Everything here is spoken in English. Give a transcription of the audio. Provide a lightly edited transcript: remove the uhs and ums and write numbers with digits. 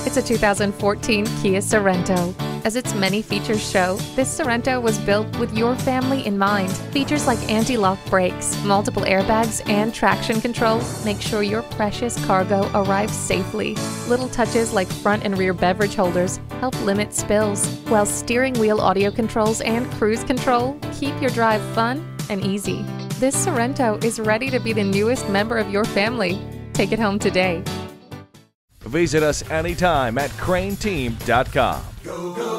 It's a 2014 Kia Sorento. As its many features show, this Sorento was built with your family in mind. Features like anti-lock brakes, multiple airbags, and traction control make sure your precious cargo arrives safely. Little touches like front and rear beverage holders help limit spills, while steering wheel audio controls and cruise control keep your drive fun and easy. This Sorento is ready to be the newest member of your family. Take it home today. Visit us anytime at crainteam.com.